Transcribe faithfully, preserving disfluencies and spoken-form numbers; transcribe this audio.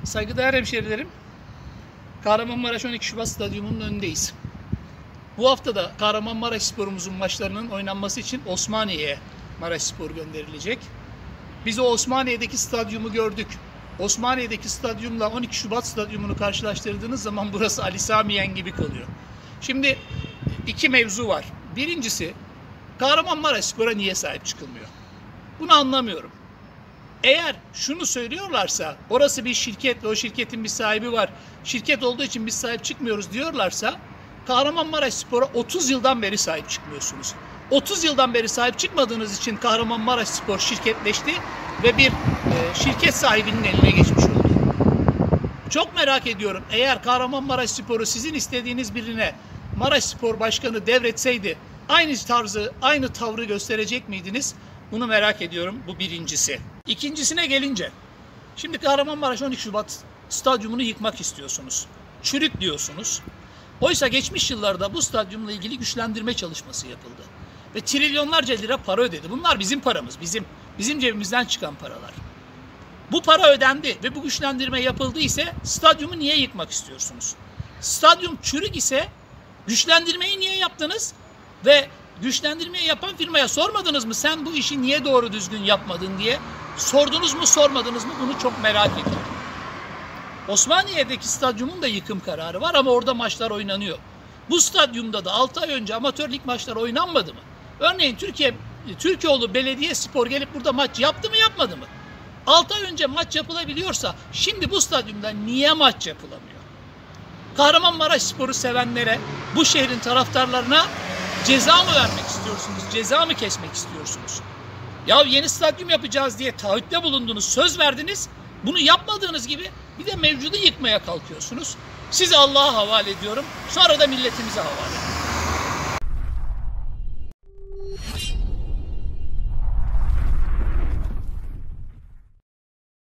Saygıdeğer hemşehrilerim, Kahramanmaraş on iki Şubat Stadyumu'nun önündeyiz. Bu hafta da Kahramanmaraşspor'umuzun maçlarının oynanması için Osmaniye'ye Maraşspor gönderilecek. Biz o Osmaniye'deki stadyumu gördük. Osmaniye'deki stadyumla on iki Şubat Stadyumunu karşılaştırdığınız zaman burası Ali Sami Yen gibi kalıyor. Şimdi iki mevzu var. Birincisi, Kahramanmaraşspor'a niye sahip çıkılmıyor? Bunu anlamıyorum. Eğer şunu söylüyorlarsa, orası bir şirket ve o şirketin bir sahibi var, şirket olduğu için biz sahip çıkmıyoruz diyorlarsa, Kahramanmaraşspor'a otuz yıldan beri sahip çıkmıyorsunuz. otuz yıldan beri sahip çıkmadığınız için Kahramanmaraşspor şirketleşti ve bir e, şirket sahibinin eline geçmiş oldu. Çok merak ediyorum, eğer Kahramanmaraşspor'u sizin istediğiniz birine Maraşspor Başkanı devretseydi, aynı tarzı, aynı tavrı gösterecek miydiniz? Bunu merak ediyorum, bu birincisi. İkincisine gelince, şimdi Kahramanmaraş on iki Şubat Stadyumunu yıkmak istiyorsunuz. Çürük diyorsunuz. Oysa geçmiş yıllarda bu stadyumla ilgili güçlendirme çalışması yapıldı. Ve trilyonlarca lira para ödedi. Bunlar bizim paramız, bizim bizim cebimizden çıkan paralar. Bu para ödendi ve bu güçlendirme yapıldı ise stadyumu niye yıkmak istiyorsunuz? Stadyum çürük ise güçlendirmeyi niye yaptınız? Ve güçlendirmeyi yapan firmaya sormadınız mı? Sen bu işi niye doğru düzgün yapmadın diye. Sordunuz mu, sormadınız mı? Bunu çok merak ediyorum. Osmaniye'deki stadyumun da yıkım kararı var ama orada maçlar oynanıyor. Bu stadyumda da altı ay önce amatör lig maçları oynanmadı mı? Örneğin Türkiye Türkoğlu Belediyespor gelip burada maç yaptı mı, yapmadı mı? altı ay önce maç yapılabiliyorsa şimdi bu stadyumda niye maç yapılamıyor? Kahramanmaraşspor'u sevenlere, bu şehrin taraftarlarına ceza mı vermek istiyorsunuz? Ceza mı kesmek istiyorsunuz? Ya yeni stadyum yapacağız diye taahhütte bulundunuz, söz verdiniz. Bunu yapmadığınız gibi bir de mevcudu yıkmaya kalkıyorsunuz. Sizi Allah'a havale ediyorum. Sonra da milletimize havale ediyorum.